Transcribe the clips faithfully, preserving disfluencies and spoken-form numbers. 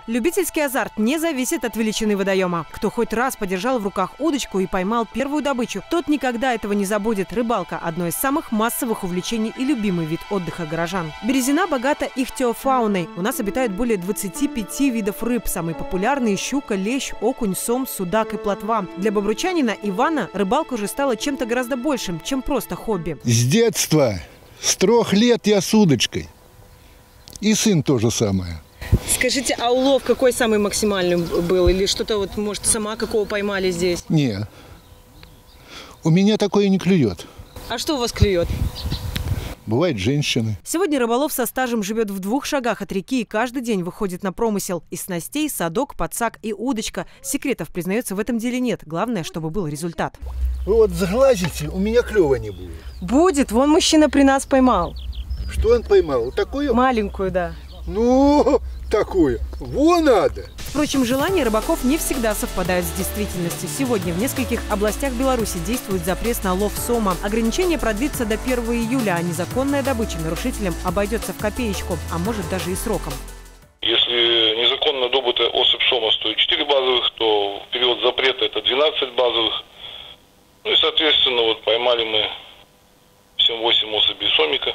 Любительский азарт не зависит от величины водоема. Кто хоть раз подержал в руках удочку и поймал первую добычу, тот никогда этого не забудет. Рыбалка – одно из самых массовых увлечений и любимый вид отдыха горожан. Березина богата ихтиофауной. У нас обитают более двадцати пяти видов рыб. Самые популярные – щука, лещ, окунь, сом, судак и плотва. Для бобручанина Ивана рыбалка уже стала чем-то гораздо большим, чем просто хобби. С детства, с трех лет я с удочкой. И сын то же самое. Скажите, а улов какой самый максимальный был? Или что-то вот, может, сама какого поймали здесь? Не, у меня такое не клюет. А что у вас клюет? Бывают женщины. Сегодня рыболов со стажем живет в двух шагах от реки и каждый день выходит на промысел. Из снастей садок, подсак и удочка. Секретов, признается, в этом деле нет. Главное, чтобы был результат. Вы вот заглазите, у меня клёва не будет. Будет. Вон мужчина при нас поймал. Что он поймал? Вот такую? Маленькую, да. Ну, такую. Вон надо. Впрочем, желания рыбаков не всегда совпадают с действительностью. Сегодня в нескольких областях Беларуси действует запрет на лов сома. Ограничение продлится до первого июля, а незаконная добыча нарушителям обойдется в копеечку, а может даже и сроком. Если незаконно добытая особь сома стоит четыре базовых, то в период запрета это двенадцать базовых. Ну и, соответственно, вот поймали мы семь-восемь особей сомика.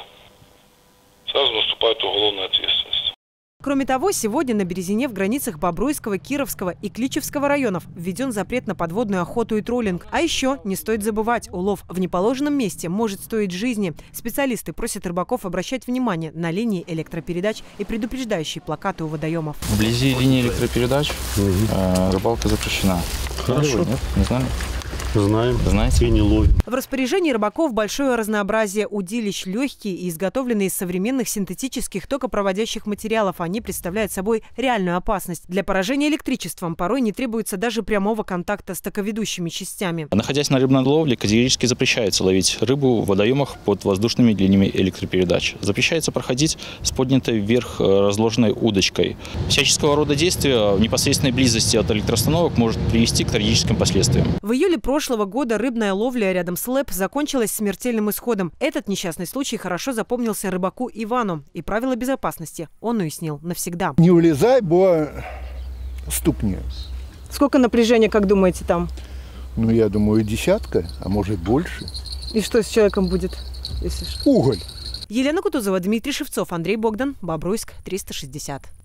Сразу наступает уголовная ответственность. Кроме того, сегодня на Березине в границах Бобруйского, Кировского и Кличевского районов введен запрет на подводную охоту и троллинг. А еще не стоит забывать, улов в неположенном месте может стоить жизни. Специалисты просят рыбаков обращать внимание на линии электропередач и предупреждающие плакаты у водоемов. Вблизи линии электропередач э, рыбалка запрещена. Хорошо. Нет, не знали? Знаем. Знаете? И не ловим. В распоряжении рыбаков большое разнообразие удилищ, легкие и изготовленные из современных синтетических токопроводящих материалов. Они представляют собой реальную опасность. Для поражения электричеством порой не требуется даже прямого контакта с токоведущими частями. Находясь на рыбной ловле, категорически запрещается ловить рыбу в водоемах под воздушными линиями электропередач. Запрещается проходить с поднятой вверх разложенной удочкой. Всяческого рода действия в непосредственной близости от электроустановок может привести к трагическим последствиям. В июле прошлого года рыбная ловля рядом с ЛЭП закончилась смертельным исходом. Этот несчастный случай хорошо запомнился рыбаку Ивану. И правила безопасности он уяснил навсегда. Не улезай, бо стукни. Сколько напряжения, как думаете, там? Ну, я думаю, десятка, а может больше. И что с человеком будет? Если... Уголь. Елена Кутузова, Дмитрий Шевцов, Андрей Богдан, Бобруйск, триста шестьдесят.